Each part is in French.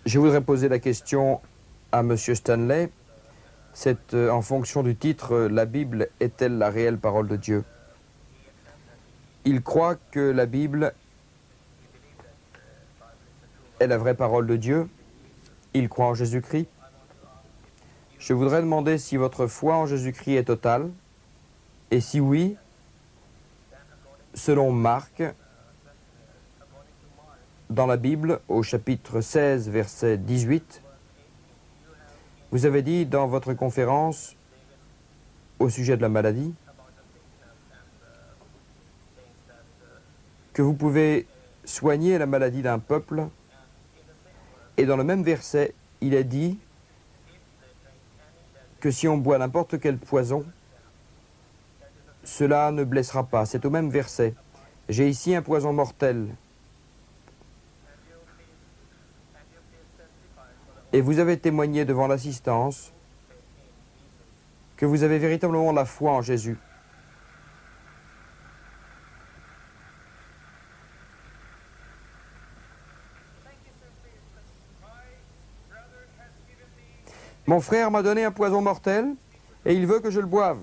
Je voudrais poser la question à M. Stanley. C'est en fonction du titre, la Bible est-elle la réelle parole de Dieu? Il croit que la Bible est la vraie parole de Dieu. Il croit en Jésus-Christ. Je voudrais demander si votre foi en Jésus-Christ est totale. Et si oui, selon Marc, dans la Bible, au chapitre 16, verset 18, vous avez dit dans votre conférence au sujet de la maladie que vous pouvez soigner la maladie d'un peuple, et dans le même verset, il est dit que si on boit n'importe quel poison, cela ne blessera pas. C'est au même verset. J'ai ici un poison mortel. Et vous avez témoigné devant l'assistance que vous avez véritablement la foi en Jésus. Mon frère m'a donné un poison mortel et il veut que je le boive.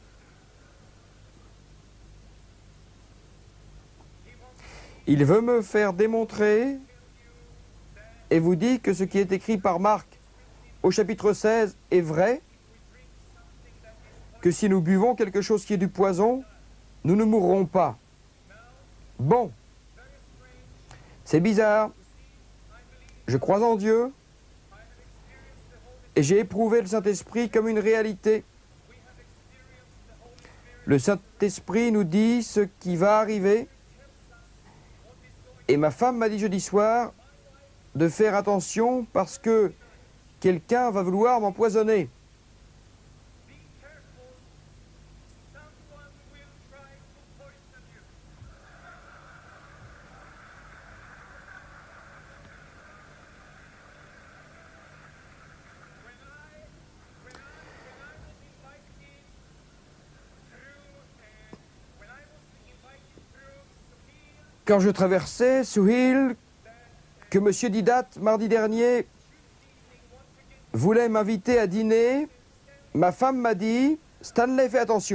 Il veut me faire démontrer et vous dit que ce qui est écrit par Marc au chapitre 16 est vrai, que si nous buvons quelque chose qui est du poison, nous ne mourrons pas. Bon, c'est bizarre. Je crois en Dieu et j'ai éprouvé le Saint-Esprit comme une réalité. Le Saint-Esprit nous dit ce qui va arriver. Et ma femme m'a dit jeudi soir de faire attention parce que quelqu'un va vouloir m'empoisonner. Quand je traversais Souhil, que M. Didat, mardi dernier, voulait m'inviter à dîner, ma femme m'a dit « Stanley, fais attention ».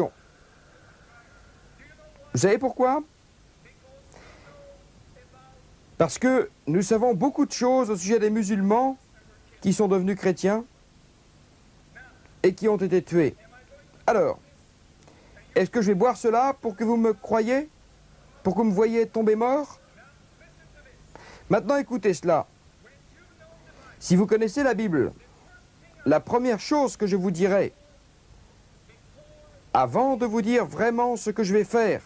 Vous savez pourquoi? Parce que nous savons beaucoup de choses au sujet des musulmans qui sont devenus chrétiens et qui ont été tués. Alors, est-ce que je vais boire cela pour que vous me croyiez? Pour que vous me voyiez tomber mort? Maintenant, écoutez cela. Si vous connaissez la Bible, la première chose que je vous dirai, avant de vous dire vraiment ce que je vais faire,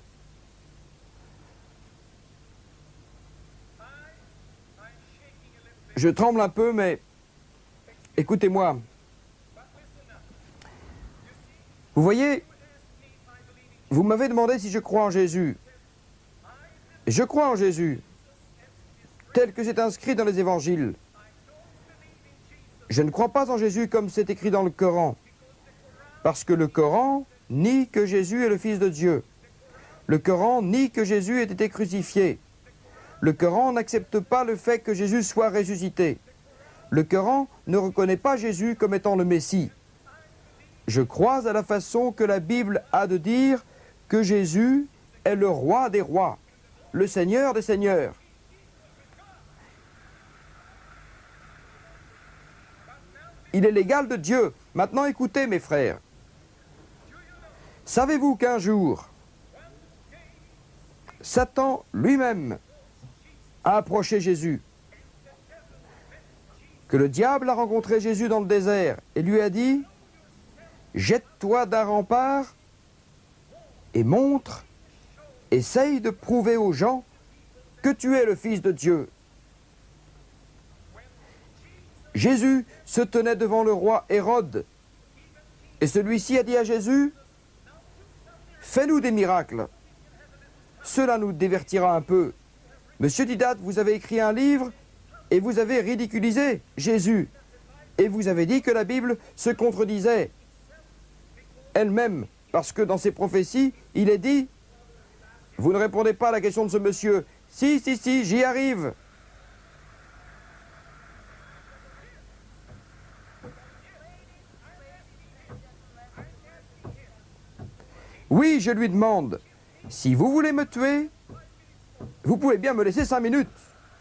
je tremble un peu, mais écoutez-moi. Vous voyez, vous m'avez demandé si je crois en Jésus. Je crois en Jésus, tel que c'est inscrit dans les évangiles. Je ne crois pas en Jésus comme c'est écrit dans le Coran, parce que le Coran nie que Jésus est le Fils de Dieu. Le Coran nie que Jésus ait été crucifié. Le Coran n'accepte pas le fait que Jésus soit ressuscité. Le Coran ne reconnaît pas Jésus comme étant le Messie. Je crois à la façon que la Bible a de dire que Jésus est le roi des rois, le Seigneur des seigneurs. Il est l'égal de Dieu. Maintenant écoutez mes frères. Savez-vous qu'un jour, Satan lui-même a approché Jésus? Que le diable a rencontré Jésus dans le désert et lui a dit « Jette-toi d'un rempart et montre, essaye de prouver aux gens que tu es le Fils de Dieu. » Jésus se tenait devant le roi Hérode et celui-ci a dit à Jésus « Fais-nous des miracles. Cela nous divertira un peu. Monsieur Didat, vous avez écrit un livre et vous avez ridiculisé Jésus. Et vous avez dit que la Bible se contredisait elle-même, parce que dans ses prophéties, il est dit, vous ne répondez pas à la question de ce monsieur. Si, j'y arrive. Oui, je lui demande, si vous voulez me tuer, vous pouvez bien me laisser 5 minutes.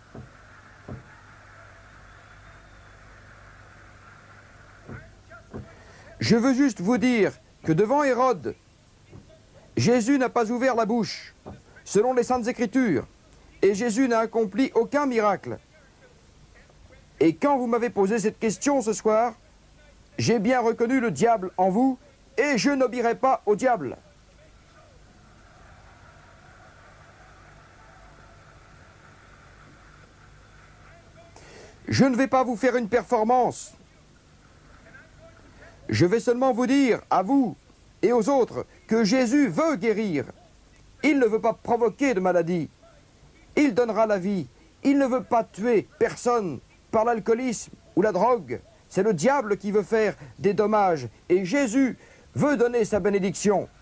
Je veux juste vous dire que devant Hérode, Jésus n'a pas ouvert la bouche, selon les Saintes Écritures, et Jésus n'a accompli aucun miracle. Et quand vous m'avez posé cette question ce soir, j'ai bien reconnu le diable en vous, et je n'obéirai pas au diable. Je ne vais pas vous faire une performance. Je vais seulement vous dire, à vous et aux autres, que Jésus veut guérir. Il ne veut pas provoquer de maladie. Il donnera la vie. Il ne veut pas tuer personne par l'alcoolisme ou la drogue. C'est le diable qui veut faire des dommages. Et Jésus veut donner sa bénédiction.